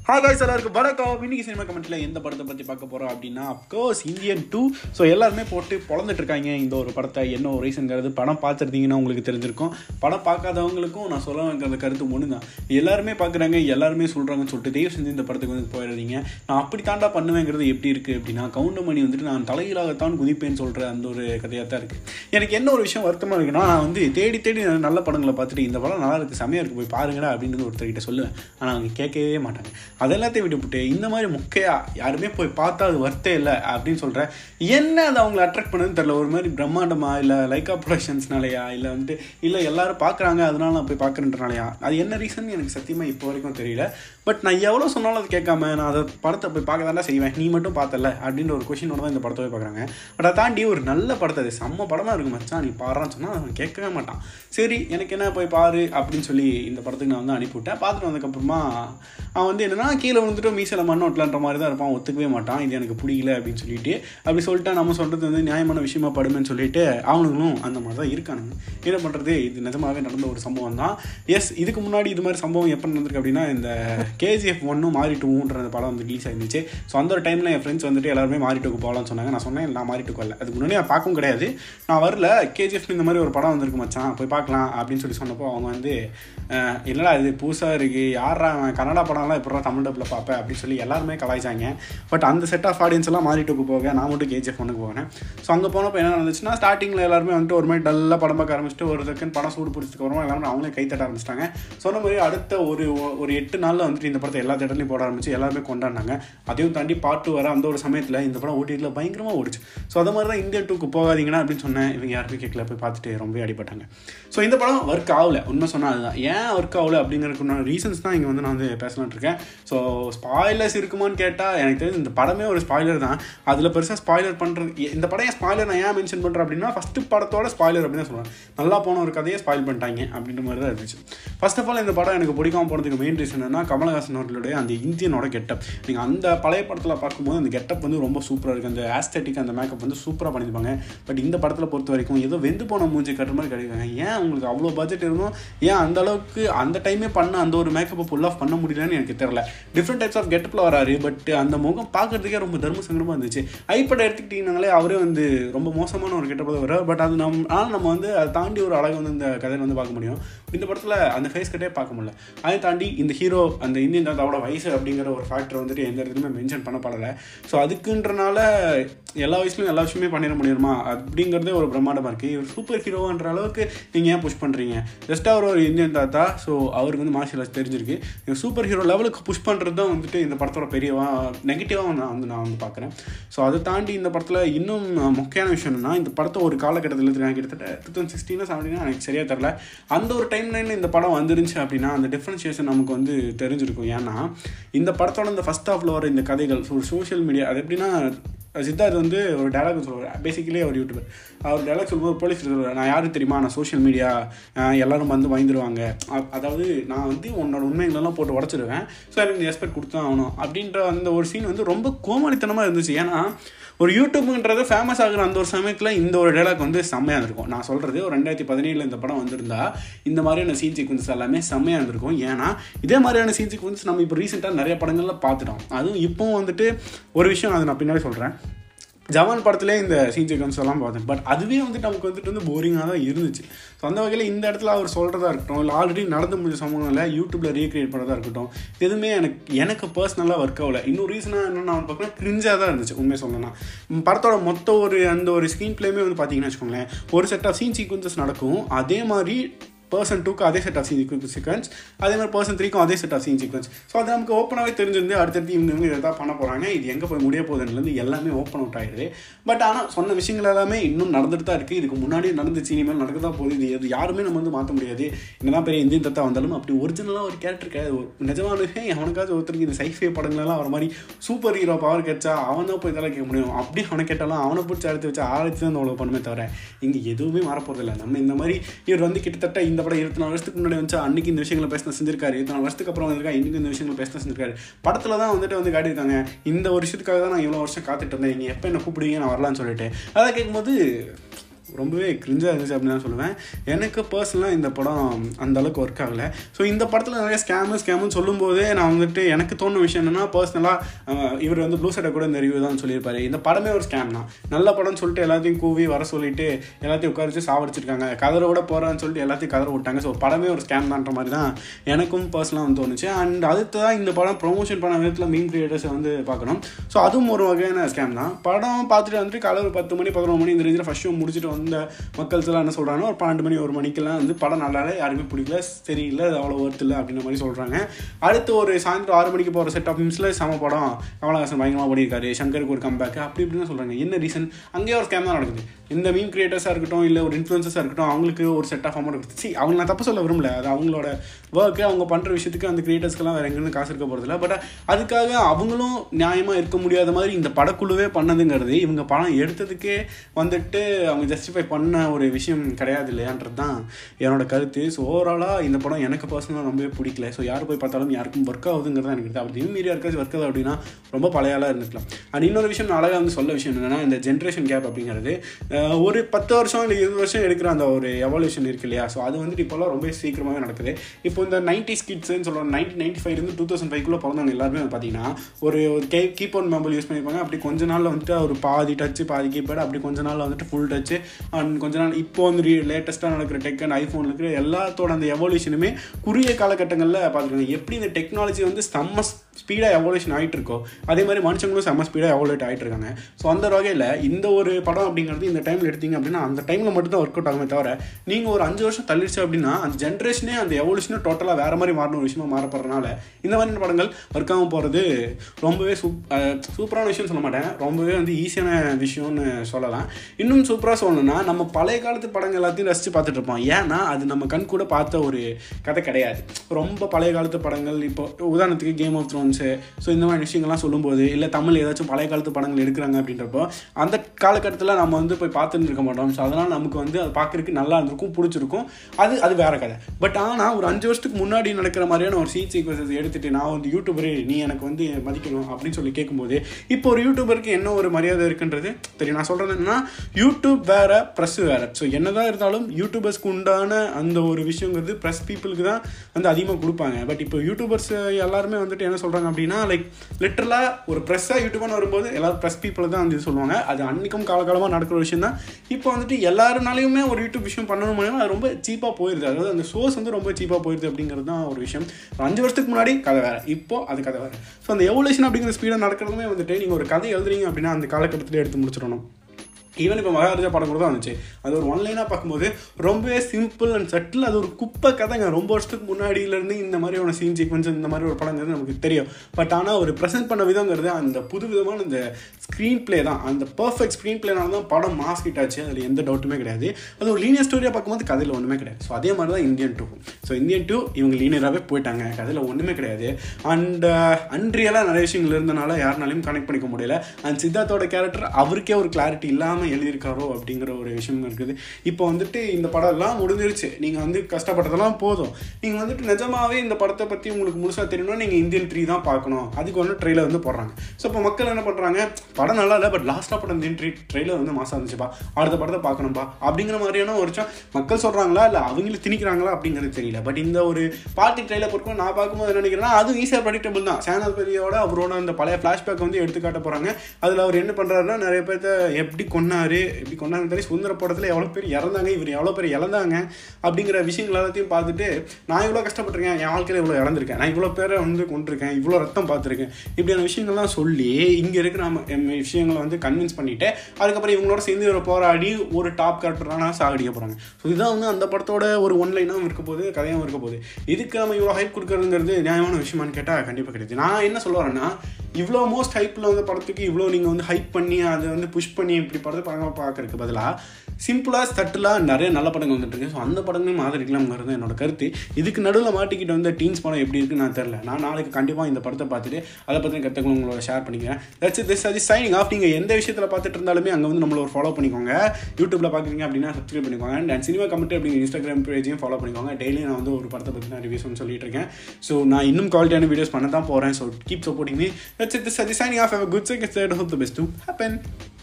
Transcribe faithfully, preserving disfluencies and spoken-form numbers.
Hi guys, எல்லாருக்கும் வணக்கம். இன்னைக்கு சினிமா கமெண்ட்டில் எந்த படத்தை பற்றி பார்க்க போகிறோம் அப்படின்னா, அஃப்கோர்ஸ் இந்தியன் டூ. ஸோ எல்லாருமே போட்டு பொழந்துட்டு இருக்காங்க இந்த ஒரு படத்தை. என்ன ஒரு ரீசன்ங்கிறது படம் பார்த்துருந்தீங்கன்னா உங்களுக்கு தெரிஞ்சிருக்கும். படம் பார்க்காதவங்களுக்கும் நான் சொல்ல வேண்டிய கருத்து ஒன்று தான். எல்லாருமே பார்க்குறாங்க, எல்லாருமே சொல்கிறாங்கன்னு சொல்லிட்டு தயவு செஞ்சு இந்த படத்துக்கு வந்து போயிடுறீங்க. நான் அப்படி தாண்டா பண்ணுவேங்கிறது எப்படி இருக்குது அப்படின்னா, கவுண்டமணி வந்துட்டு நான் தலையிலாகத்தான் குதிப்பேன்னு சொல்கிற அந்த ஒரு கதையாக தான் இருக்குது. எனக்கு என்ன ஒரு விஷயம் வருத்தமாக இருக்குன்னா, நான் வந்து தேடி தேடி நல்ல படங்களை பார்த்துட்டு இந்த படம் நல்லா இருக்குது, செமையாக இருக்குது, போய் பாருங்கடா அப்படின்னு ஒருத்தர்கிட்ட சொல்லுவேன். ஆனால் அவங்க கேட்கவே மாட்டாங்க. அதெல்லாத்தையும் விட்டுவிட்டு இந்த மாதிரி முக்கையா யாருமே போய் பார்த்தா அது வர்த்தே இல்லை அப்படின்னு சொல்கிறேன். என்ன அது அவங்களை அட்ராக்ட் பண்ணுதுன்னு தெரியல. ஒரு மாதிரி பிரம்மாண்டமா, இல்லை லைக்கா ப்ரொடக்ஷன்ஸ்னாலையா, இல்லை வந்துட்டு இல்லை எல்லாரும் பார்க்குறாங்க அதனால நான் போய் பார்க்குறேன்றனாலையா, அது என்ன ரீசன் எனக்கு சத்தியமாக இப்போ வரைக்கும் தெரியல. பட் நான் எவ்வளோ சொன்னாலும் அது கேட்காம நான் அதை படத்தை போய் பார்க்க தானே செய்வேன், நீ மட்டும் பார்த்தல அப்படின்ற ஒரு கொஷினோட தான் இந்த படத்தை போய் பார்க்குறாங்க. பட் அதை தாண்டி ஒரு நல்ல படத்தை, அது செம்ம படமாக இருக்கும் மச்சான் நீ பாடுறான்னு சொன்னால் அவன் கேட்கவே மாட்டான். சரி எனக்கு என்ன போய் பாரு அப்படின்னு சொல்லி இந்த படத்துக்கு நான் வந்து அனுப்பிவிட்டேன். பார்த்துட்டு வந்ததுக்கப்புறமா அவன் வந்து என்னன்னா கீழே வந்துட்டு மீசில் மண்ணோட்டலான்ற மாதிரி தான் இருப்பான், ஒத்துக்கவே மாட்டான். இது எனக்கு பிடிக்கல அப்படின்னு சொல்லிட்டு அப்படி சொல்லிட்டா நம்ம சொல்கிறது வந்து நியாயமான விஷயமா படுமேன்னு சொல்லிட்டு அவனுங்களும் அந்த மாதிரி தான் இருக்கானுங்க. என்ன பண்ணுறது, இது நிஜமாகவே நடந்த ஒரு சம்பவம் தான். எஸ், இதுக்கு முன்னாடி இது மாதிரி சம்பவம் எப்போ நடந்திருக்கு அப்படின்னா, இந்த கேஜிஎஃப் ஒன்னும் மாரி டூன்ற அந்த படம் வந்து ரிலீஸ் ஆகிருந்துச்சு. ஸோ அந்த ஒரு டைமில் என் ஃப்ரெண்ட்ஸ் வந்துட்டு எல்லாருமே மாரி டூக்கு போகலான்னு சொன்னாங்க. நான் சொன்னேன் நான் மாரி டூக்கு வரல, அதுக்கு முன்னாடி நான் பார்க்கவும் கிடையாது, நான் வரல, கேஜிஎஃப் இந்த மாதிரி ஒரு படம் வந்திருக்கு மச்சான் போய் பார்க்கலாம் அப்படின்னு சொல்லி சொன்னப்போ அவங்க வந்து என்னடா இது புதுசாக இருக்குது, யாரா கன்னடா படம்லாம் எப்படா தமிழ் டப்பில் பார்ப்பேன் அப்படின்னு சொல்லி எல்லாருமே கலாய்ச்சாங்க. பட் அந்த செட் ஆஃப் ஆடியன்ஸ் எல்லாம் மாரி டூக்கு போக நான் மட்டும் கேஜிஎஃப் ஒன்றுக்கு போனேன். ஸோ அங்கே போனப்போ என்ன நடந்துச்சுன்னா, ஸ்டார்டிங்கில் எல்லாருமே வந்துட்டு ஒரு மாதிரி டல்லாக படம் பார்க்க ஆரம்பிச்சுட்டு ஒரு செகண்ட் படம் சூடு பிடிச்சதுக்கு அப்புறமா எல்லாருமே அவங்களே கை தட்ட ஆரம்பிச்சிட்டாங்க. சொன்ன மாதிரி அடுத்த ஒரு ஒரு எட்டு நாளில் வந்துட்டு இந்த படத்தை எல்லா தேட்டர்லையும் போட ஆரம்பிச்சு எல்லாருமே கொண்டாடினாங்க. அதையும் தாண்டி பாட்டு வர அந்த ஒரு சமயத்தில் இந்த படம் ஓடிடியில் பயங்கரமாக ஓடிச்சு. ஸோ அது மாதிரி தான் இந்தியன் டூக்கு போகாதீங்கன்னா அப்படின்னு சொன்னேன். இவங்க யாருமே கேட்கல, போய் பார்த்துட்டு ரொம்ப அடிப்பட்டாங்க. ஸோ இந்த படம் ஒர்க் ஆகலை, உண்மை சொன்னால் அதுதான். ஏன் ஒர்க் ஆகலை அப்படிங்கிறதுக்குண்டான ரீசன்ஸ் தான் இங்கே வந்து நான் வந்து பேசலான் இருக்கேன். ஸோ ஸ்பாய்லர்ஸ் இருக்குமான்னு கேட்டால் எனக்கு தெரிஞ்சு இந்த படமே ஒரு ஸ்பாய்லர் தான். அதில் பெருசாக ஸ்பாய்லர் பண்ணுறது, இந்த படம் ஏன் ஸ்பாய்லர் நான் ஏன் மென்ஷன் பண்ணுறேன் அப்படின்னா, ஃபஸ்ட்டு படத்தோட ஸ்பாய்லர் அப்படின்னு தான் சொல்லுவேன். நல்லா போன ஒரு கதையை ஸ்பாயில் பண்ணிட்டாங்க அப்படின்ற மாதிரி தான் இருந்துச்சு. ஃபர்ஸ்ட் ஆஃப் ஆல் இந்த படம் எனக்கு பிடிக்காம போனதுக்கு மெயின் ரீசன் என்னன்னா, கமலஹாசன் அவர்களுடைய அந்த இந்தியனோட கெட்டப். நீங்கள் அந்த பழைய படத்தில் பார்க்கும்போது அந்த கெட்டப் வந்து ரொம்ப சூப்பராக இருக்குது, அந்த ஆஸ்தெட்டிக் அந்த மேக்கப் வந்து சூப்பராக பண்ணியிருப்பாங்க. பட் இந்த படத்தில் பொறுத்த வரைக்கும் ஏதோ வெந்து போன மூஞ்சி கட்டுற மாதிரி கிடைக்காங்க. ஏன் உங்களுக்கு அவ்வளோ பட்ஜெட் இருந்தும் ஏன் அந்த அளவுக்கு அந்த டைமே பண்ண அந்த ஒரு மேக்கப்பை ஃபுல் ஆஃப் பண்ண முடியலன்னு எனக்கு தெரியல. டிஃப்ரெண்ட் டைப்ஸ் ஆஃப் கெட்டப்பில் வராரு, பட் அந்த முகம் பார்க்கறதுக்கே ரொம்ப தர்ம சங்கடமாக இருந்துச்சு. ஐப்பட எடுத்துக்கிட்டீங்கனாலே அவரே வந்து ரொம்ப மோசமான ஒரு கெட்டப்பில் வர. பட் அது நம்ம ஆனால் நம்ம வந்து அதை தாண்டி ஒரு அழகை வந்து இந்த கதையில் வந்து பார்க்க முடியும். இந்த படத்தில் அந்த ஃபேஸ் கட்டே பார்க்க முடியல. அதை தாண்டி இந்த ஹீரோ அந்த இந்தியன் தாத்தாவோட வயசு அப்படிங்கிற ஒரு ஃபேக்டர் வந்துட்டு எந்த இடத்துலையுமே மென்ஷன் பண்ணப்படலை. ஸோ அதுக்குன்றனால எல்லா வயசுலையும் எல்லா விஷயமே பண்ணிட முடியுமா அப்படிங்கிறதே ஒரு பிரம்மாண்டமாக இருக்குது. இவர் சூப்பர் ஹீரோன்ற அளவுக்கு நீங்கள் ஏன் புஷ் பண்ணுறீங்க? ஜஸ்ட் அவர் ஒரு இந்தியன் தாத்தா, ஸோ அவருக்கு வந்து மார்ஷியல் ஆர்ட்ஸ் தெரிஞ்சிருக்கு. சூப்பர் ஹீரோ லெவலுக்கு புஷ் பண்ணுறது தான் வந்துட்டு இந்த படத்தோட பெரியவா நெகட்டிவாக நான் வந்து நான் வந்து பார்க்குறேன். ஸோ அதை தாண்டி இந்த படத்தில் இன்னும் முக்கியமான விஷயம் என்னன்னா, இந்த படத்தை ஒரு காலகட்டத்தில் எடுத்துருக்காங்க, கிட்டத்தட்ட டூ தௌசண்ட் சிக்ஸ்டீனா செவன்டீனா எனக்கு சரியாக தெரில. அந்த ஒரு டைம் லைனில் இந்த படம் வந்துருந்துச்சு அப்படின்னா அந்த டிஃப்ரென்ஷியேஷன் நமக்கு வந்து தெரிஞ்சிருக்கும். ஏன்னா இந்த படத்தோட இந்த ஃபஸ்ட் ஹாஃபில் வர இந்த கதைகள் ஒரு சோஷியல் மீடியா, அது எப்படின்னா சித்தார்த் வந்து ஒரு டைலாக் சொல்லுவார், பேசிக்கலி அவர் யூடியூபர். அவர் டைலாக் சொல்லும்போது போலீஸ் சொல்லுவார், நான் யாரும் தெரியுமா, நான் சோஷியல் மீடியா, எல்லோரும் வந்து பயந்துருவாங்க, அதாவது நான் வந்து உன்னோட உண்மைகளெல்லாம் போட்டு உடச்சிடுவேன், ஸோ எனக்கு ரெஸ்பெக்ட் கொடுத்து தான் ஆகணும் அப்படின்ற அந்த ஒரு சீன் வந்து ரொம்ப கோமாளித்தனமாக இருந்துச்சு. ஏன்னா ஒரு யூடியூப்ன்றது ஃபேமஸ் ஆகிற அந்த ஒரு சமயத்தில் இந்த ஒரு டைலாக் வந்து செம்மையாக இருந்திருக்கும். நான் சொல்கிறது ஒரு ரெண்டாயிரத்தி பதினேழில் இந்த படம் வந்திருந்தா இந்த மாதிரியான சீன் சீக்வன்ஸ் எல்லாமே செம்மையாக இருந்திருக்கும். ஏன்னா இதே மாதிரியான சீன் சீக்வன்ஸ் நம்ம இப்போ ரீசெண்டாக நிறைய படங்களில் பார்த்துட்டோம். அதுவும் இப்போவும் வந்துட்டு ஒரு விஷயம் அதை நான் பின்னாடி சொல்கிறேன். ஜவான் படத்துலேயே இந்த சீன் சீக்வன்ஸ் எல்லாம் பார்த்தேன். பட் அதுவே வந்துட்டு நமக்கு வந்துட்டு வந்து போரிங்காக தான் இருந்துச்சு. ஸோ அந்த வகையில் இந்த இடத்துல அவர் சொல்கிறதா இருக்கட்டும், இல்லை ஆல்ரெடி நடந்து முடிஞ்ச சம்பவங்களில் யூடியூப்பில் ரீக்ரியேட் பண்ணுறதா இருக்கட்டும், எதுவுமே எனக்கு எனக்கு பர்சனலாக ஒர்க் ஆகலை. இன்னொரு ரீசனாக என்னென்னா வந்து பார்த்தீங்கன்னா கிரிஞ்சாக தான் இருந்துச்சு. உண்மையை சொல்லணும்னா படத்தோட மொத்த ஒரு அந்த ஒரு ஸ்க்ரீன் பிளேமே வந்து பார்த்தீங்கன்னா வச்சுக்கோங்களேன், ஒரு செட் ஆஃப் சீன் சீக்வன்சஸ் நடக்கும், அதே மாதிரி பர்சன் டூக்கு அதே செட் ஆஃப் சீன் சீக்வன்ஸ், அதே மாதிரி பர்சன் த்ரீக்கும் அதே set of scene sequence. So அது நமக்கு ஓப்பனாகவே தெரிஞ்சிருந்து அடுத்தடுத்து இவங்க இவங்க இதை தான் பண்ண போகிறாங்க, இது எங்கே போய் முடிய போகுதுன்னுலேருந்து எல்லாமே ஓப்பன் அவுட் ஆகிடுது. பட் ஆனால் சொன்ன விஷயங்கள் எல்லாமே இன்னும் நடந்துட்டு தான் இருக்குது. இதுக்கு முன்னாடி நடந்துச்சு, இனிமேல் நடக்க தான் போகுது. இது எது யாருமே நம்ம வந்து மாற்ற முடியாது. என்னதான் பெரிய இந்தியன் தத்தா வந்தாலும் அப்படி ஒரிஜினலாக ஒரு கேரக்டர் கிடையாது. ஒரு நிஜமானே அவனுக்காவது ஒருத்தருக்கு இந்த சைஃபை படங்களெல்லாம் அவர் மாதிரி சூப்பர் ஹீரோ பவர் கிடைச்சா அவன் தான் போய் இதெல்லாம் கேட்க முடியும். அப்படி அவனை கேட்டாலும் அவனை பிடிச்சி அடுத்து வச்சு ஆராய்ச்சி தான் அவ்வளோ பண்ணுமே தவிர இங்கே எதுவுமே மாறப்போறதில்லை. நம்ம இந்த மாதிரி இவர் வந்து கிட்டத்தட்ட இந்த படம் இருபத்தி நாலு வருஷத்துக்கு முன்னாடி வந்து அன்னைக்கு இந்த விஷயங்களை பேச செஞ்சிருக்காரு, இருபத்தி நாலு வருஷத்துக்கு அப்புறம் வந்திருக்கா இன்னைக்கு இந்த விஷயங்களை பேச செஞ்சிருக்காரு. படத்தில் தான் வந்துட்டு வந்து காட்டியிருக்காங்க, இந்த ஒரு விஷயத்துக்காக தான் நான் இவ்வளோ வருஷம் காத்துட்டு இருந்தேன், நீங்கள் எப்போ என்ன கூப்பிடுவீங்க நான் வரலான்னு சொல்லிட்டு. அதை கேட்கும்போது ரொம்பவே கிரிஞ்சாக இருந்துச்சு அப்படின்னு தான் சொல்லுவேன். எனக்கு பர்சனலாக இந்த படம் அந்தளவுக்கு ஒர்க் ஆகலை. ஸோ இந்த படத்தில் நிறைய ஸ்கேமு ஸ்கேமுன்னு சொல்லும்போதே நான் வந்துட்டு எனக்கு தோணுன விஷயம் என்னென்னா, பர்சனலாக இவர் வந்து ப்ளூ சட்டை கூட இந்த ரிவ்யூ தான் சொல்லியிருப்பாரு, இந்த படமே ஒரு ஸ்கேம் தான், நல்ல படம்னு சொல்லிட்டு எல்லாத்தையும் கூவி வர சொல்லிட்டு எல்லாத்தையும் உட்காரிச்சு சாவடிச்சிருக்காங்க, கதரோட போகிறான்னு சொல்லிட்டு எல்லாத்தையும் கதற விட்டாங்க. ஸோ படமே ஒரு ஸ்கேம் தான்ற மாதிரி தான் எனக்கும் பர்சனலாக வந்து தோணுச்சு. அண்ட் அடுத்து தான் இந்த படம் ப்ரொமோஷன் பண்ண விதத்தில் மீன் கிரியேட்டர்ஸை வந்து பார்க்கணும். ஸோ அதுவும் ஒரு வகையான ஸ்கேம் தான். படம் பார்த்துட்டு வந்துட்டு காலை ஒரு பத்து மணி பதினொரு மணி இந்த ரேஞ்சில் ஃபஸ்ட் ஷோ முடிச்சுட்டு வந்த மக்கள்ஸ் எல்லாம் என்ன சொல்கிறாங்கன்னா, ஒரு பன்னெண்டு மணி ஒரு மணிக்கெல்லாம் வந்து படம் நல்லாலே யாருமே பிடிக்கல, சரியில்லை, அது அவ்வளோ ஒர்த் இல்லை அப்படின்ற மாதிரி சொல்கிறாங்க. அடுத்து ஒரு சாயந்தரம் ஆறு மணிக்கு போகிற செட் ஆஃப் நிமிஷத்தில் சம படம், கமலஹாசன் பயங்கரமாக பண்ணியிருக்காரு, சங்கருக்கு ஒரு கம்பேக் அப்படி இப்படின்னு சொல்கிறாங்க. என்ன ரீசன்? அங்கேயே ஒரு ஸ்கேம் தான் நடக்குது. இந்த மீம் கிரியேட்டர்ஸாக இருக்கட்டும், இல்லை ஒரு இன்ஃப்ளூயன்சஸாக இருக்கட்டும், அவங்களுக்கு ஒரு செட் ஆஃப் அமௌண்ட் இருக்குது. சி அவங்க நான் தப்பு சொல்ல விரும்பல, அது அவங்களோட ஒர்க்கு, அவங்க பண்ணுற விஷயத்துக்கு அந்த கிரியேட்டர்ஸ்க்கெல்லாம் வேறு எங்கேருந்து காசு இருக்க போகிறதில்ல. பட் அதுக்காக அவங்களும் நியாயமாக இருக்க முடியாத மாதிரி இந்த படக்குழுவே பண்ணதுங்கிறது இவங்க படம் எடுத்ததுக்கே வந்துட்டு அவங்க ஜஸ்டிஃபை பண்ண ஒரு விஷயம் கிடையாது இல்லையான்றது தான் என்னோட கருத்து. ஸோ ஓவராலாக இந்த படம் எனக்கு பர்சனலாக ரொம்பவே பிடிக்கல. ஸோ யார் போய் பார்த்தாலும் யாருக்கும் ஒர்க் ஆகுதுங்கிறதா எனக்கு இருக்குது. அப்படி மீறி யாருக்காச்சும் ஒர்க் ஆகுது அப்படின்னா ரொம்ப பழையாளாக இருந்துக்கலாம். அண்ட் இன்னொரு விஷயம் நான் அழகாக வந்து சொல்ல விஷயம் என்னென்னா, இந்த ஜென்ரேஷன் கேப் அப்படிங்கிறது ஒரு பத்து வருஷம் இல்லை இருபது வருஷம் எடுக்கிற அந்த ஒரு எவல்யூஷன் இருக்கு இல்லையா? ஸோ அது வந்துட்டு இப்போலாம் ரொம்ப சீக்கிரமாகவே நடக்குது. இப்போ இந்த நைன்டிஸ் கிட்ஸ்ன்னு சொல்கிறோம், நைன்டீன் நைன்டி ஃபைவ்லேருந்து டூ தௌசண்ட் ஃபைவ்க்குள்ளே பிறந்தவங்க எல்லாருமே பார்த்தீங்கன்னா ஒரு ஒரு கே கீபோர்ட் மொபைல் யூஸ் பண்ணியிருப்பாங்க. அப்படி கொஞ்ச நாளில் வந்துட்டு ஒரு பாதி டச்சு பாதி கீபேட், அப்படி கொஞ்ச நாளில் வந்துட்டு ஃபுல் டச்சு, அண்ட் கொஞ்ச நாள் இப்போ வந்து லேட்டஸ்ட்டாக நடக்கிற டெக் அண்ட் ஐஃபோன் இருக்கிற எல்லாத்தோட அந்த எவல்யூஷனுமே குறுகிய காலகட்டங்களில் பார்த்துருக்காங்க. எப்படி இந்த டெக்னாலஜி வந்து செம்ம ஸ்பீடாக எவல்யூஷன் ஆகிட்டு இருக்கோ அதே மாதிரி மனுஷங்களும் செம்ம ஸ்பீடாக எவல்யூட் ஆகிட்டு இருக்காங்க. ஸோ அந்த வகையில் இந்த ஒரு படம் அப்படிங்கிறது இந்த டைமில் எடுத்தீங்க அப்படின்னா அந்த டைமில் மட்டும்தான் ஒர்க் அவுட் ஆகுமே தவிர, நீங்கள் ஒரு அஞ்சு வருஷம் தள்ளிடுச்சு அப்படின்னா அந்த ஜென்ரேஷனே அந்த எவல்யூஷனே டோட்டலாக வேறு மாதிரி மாறின ஒரு விஷயமா மாறப்படுறதுனால இந்த மாதிரி படங்கள் ஒர்க் ஆகாமல் போகிறது ரொம்பவே சூப் சூப்பரான விஷயம் சொல்ல மாட்டேன், ரொம்பவே வந்து ஈஸியான விஷயம்னு சொல்லலாம். இன்னும் சூப்பராக சொல்லணும்னா, நம்ம பழைய காலத்து படங்கள் எல்லாத்தையும் ரசித்து பார்த்துட்டு இருப்போம். ஏன்னா அது நம்ம கண் கூட பார்த்த ஒரு கதை கிடையாது. ரொம்ப பழைய காலத்து படங்கள், இப்போ உதாரணத்துக்கு கேம் ஆஃப் த்ரோன்ஸு, ஸோ இந்த மாதிரி விஷயங்கள்லாம் சொல்லும்போது, இல்லை தமிழ் ஏதாச்சும் பழைய காலத்து படங்கள் எடுக்கிறாங்க அப்படின்றப்போ அந்த காலகட்டத்தில் நம்ம வந்து போய் பார்த்துட்டு இருக்க மாட்டோம். ஸோ அதனால் நமக்கு வந்து அது பார்க்குறதுக்கு நல்லா இருந்திருக்கும், பிடிச்சிருக்கும், அது அது வேறு கதை. பட் ஆனால் ஒரு அஞ்சு வருஷத்துக்கு முன்னாடி நடக்கிற மாதிரியான ஒரு சீன் சீக்வன்சஸ் எடுத்துகிட்டு நான் வந்து யூடியூபரு நீ எனக்கு வந்து மதிக்கணும் அப்படின்னு சொல்லி கேட்கும்போது, இப்போ ஒரு யூடியூபருக்கு என்ன ஒரு மரியாதை இருக்குன்றது தெரியும். நான் சொல்கிறது என்னன்னா, யூடியூப் வேறு, ப்ரெஸ் வேறு. ஸோ என்னதான் இருந்தாலும் யூடியூபர்ஸ்க்கு உண்டான அந்த ஒரு விஷயங்கிறது ப்ரெஸ் பீப்புளுக்கு தான் வந்து அதிகமாக கொடுப்பாங்க. பட் இப்போ யூடியூபர்ஸ் எல்லாருமே வந்துட்டு என்ன சொல்கிறாங்க அப்படின்னா, லைக் லிட்டரலாக ஒரு ப்ரெஸ்ஸாக யூடியூப்னு வரும்போது எல்லாரும் ப்ரெஸ் பீப்புள் தான் வந்து சொல்லுவாங்க. அது அன்றைக்கும் காலகாலமாக நடக்கிற விஷயம் தான். இப்போ வந்துட்டு எல்லாருனாலையுமே ஒரு யூடியூப் விஷயம் பண்ணணும் மூலமாக அது ரொம்ப சீப்பாக போயிடுது. அதாவது அந்த சோர்ஸ் வந்து ரொம்ப சீப்பாக போயிடுது அப்படிங்கிறது தான் ஒரு விஷயம். அஞ்சு வருஷத்துக்கு முன்னாடி கதை வேறு, இப்போ அது கதை வேறு. ஸோ அந்த எவல்யூஷன் அப்படிங்கிற ஸ்பீடாக நடக்கிறதுமே வந்துட்டு நீங்கள் ஒரு கதை எழுதுறீங்க அப்படின்னா அந்த காலகட்டத்தில் எடுத்து முடிச்சிடணும். ஈவன் இப்போ மகாராஜா படம் கூட தான் வந்துச்சு, அது ஒரு ஒன்லைனாக பார்க்கும்போது ரொம்பவே சிம்பிள் அண்ட் சட்டில், அது ஒரு குப்பை கதைங்க. ரொம்ப வருஷத்துக்கு முன்னாடியிலேருந்து இந்த மாதிரியான சீன் சீக்வன்ஸ் இந்த மாதிரி ஒரு படங்கிறது நமக்கு தெரியும். பட் ஆனால் ஒரு ப்ரெசென்ட் பண்ண விதங்கிறது அந்த புது விதமான இந்த ஸ்க்ரீன் பிளே தான், அந்த பர்ஃபெக்ட் ஸ்க்ரீன் பிளேனால தான் படம் மாஸ் ஹிட் ஆச்சு. அதில் எந்த டவுட்டுமே கிடையாது. அது ஒரு லீனியர் ஸ்டோரியாக பார்க்கும்போது கதையில் ஒன்றுமே கிடையாது. ஸோ அதே மாதிரி தான் Indian two. So Indian two இவங்க லீனியராகவே போயிட்டாங்க, கதையில் ஒன்றுமே கிடையாது. அண்ட் அன்ரியலாக நிறைய விஷயங்கள் இருந்தனால யாருனாலையும் கனெக்ட் பண்ணிக்க முடியல. அண்ட் சித்தார்த்தோட கேரக்டர் அவருக்கே ஒரு கிளாரிட்டி இல்லாமல் எழுதியிருக்காரோ அப்படிங்கிற ஒரு விஷயம் இருக்குது. இப்போ வந்துட்டு இந்த படம் எல்லாம் முடிஞ்சிருச்சு, நீங்கள் வந்து கஷ்டப்பட்டதெல்லாம் போதும், நீங்கள் வந்துட்டு நிஜமாவே இந்த படத்தை பற்றி உங்களுக்கு முழுசாக தெரியணும்னா நீங்கள் இந்தியன் த்ரீ தான் பார்க்கணும். அதுக்கு வந்து ட்ரெய்லர் வந்து போடுறாங்க. ஸோ இப்போ மக்கள் என்ன பண்ணுறாங்க, படம் நல்லா இல்லை பட் லாஸ்ட்டாக படம் இந்தியன் த்ரீ ட்ரெய்லர் வந்து மாசம் இருந்துச்சுப்பா, அடுத்த படத்தை பார்க்கணும்ப்பா அப்படிங்கிற மாதிரியான ஒரு மக்கள் சொல்கிறாங்களா இல்லை அவங்களும் திணிக்கிறாங்களா அப்படிங்கிறது தெரியல. பட் இந்த ஒரு பார்ட்டி ட்ரெய்லர் பொறுக்கும் நான் பார்க்கும்போது என்ன நினைக்கிறேன்னா, அதுவும் ஈஸியாக ப்ரெடிக்டபிள் தான். சேனாதிபதியோட அவரோட அந்த பழைய ஃப்ளாஷ்பேக் வந்து எடுத்து காட்ட போகிறாங்க. அதில் அவர் என்ன பண்ணுறாருன்னா, நிறைய பேர்த்த எப்படி கொன்னாரு எப்படி கொண்டாங்க தெரியும், சுதந்திர படத்தில் எவ்வளோ பேர் இறந்தாங்க, இவர் எவ்வளோ பேர் இழந்தாங்க அப்படிங்கிற விஷயங்கள் எல்லாத்தையும் பார்த்துட்டு, நான் இவ்வளோ கஷ்டப்பட்டிருக்கேன், என் வாழ்க்கையில் இவ்வளோ இழந்திருக்கேன், நான் இவ்வளோ பேரை வந்து கொண்டிருக்கேன், இவ்வளோ ரத்தம் பார்த்துருக்கேன், இப்படியான விஷயங்கள்லாம் சொல்லி இங்கே இருக்கிற நம்ம விஷயங்களை வந்து கன்வின்ஸ் பண்ணிவிட்டு அதுக்கப்புறம் இவங்களோட சேர்ந்து ஒரு போராடி ஒரு டாப் கேரக்டரான சாகடிக்க போகிறாங்க. ஸோ இதுதான் வந்து அந்த படத்தோட ஒரு ஒன்லைனாகவும் இருக்க போது, கதையாகவும் இருக்க போகுது. இதுக்கு நம்ம இவ்வளோ ஹைப் கொடுக்குறதுங்கிறது நியாயமான விஷயமானு கேட்டால் கண்டிப்பாக கிடையாது. நான் என்ன சொல்ல வரேன்னா, இவ்வளோ மோஸ்ட் ஹைப்பில் வந்து படத்துக்கு இவ்வளோ நீங்கள் வந்து ஹைப் பண்ணி அதை வந்து புஷ் பண்ணி இப்படி படத்தை படமாக பார்க்கறதுக்கு பதிலாக சிம்பிளாக சட்டிலாக நிறைய நல்ல படங்கள் வந்துட்டு இருக்கு. ஸோ அந்த படங்களும் ஆதரிக்கலாம்ங்கிறது என்னோட கருத்து. இதுக்கு நடுவில் மாட்டிக்கிட்டு வந்து டீன்ஸ் படம் எப்படி இருக்குன்னு நான் தெரில. நான் நாளைக்கு கண்டிப்பாக இந்த படத்தை பார்த்துட்டு அதை பற்றி கற்றுக்கணும் உங்களோட ஷேர் பண்ணிக்கிறேன். தட்ஸ் திஸ் அது சைனிங் ஆஃப். நீங்கள் எந்த விஷயத்தில் பார்த்துட்டு இருந்தாலுமே அங்கே வந்து நம்மளை ஒரு ஃபாலோ பண்ணிக்கோங்க. யூடியூப்பில் பார்க்குறீங்க அப்படின்னா சப்ஸ்கிரைப் பண்ணிக்கோங்க. அண்ட் சினிமா கமெண்ட் அப்படிங்கிற இன்ஸ்டாகிராம் பேஜையும் ஃபாலோ பண்ணிக்கோங்க. டெய்லி நான் வந்து ஒரு படத்தை பற்றி நான் ரிவ்யூஸ் வந்து சொல்லிட்டு இருக்கேன். ஸோ நான் இன்னும் குவாலிட்டியான வீடியோஸ் பண்ண தான் போகிறேன். So keep supporting me. That's this அது signing off. Have a good second. Hope the best to happen.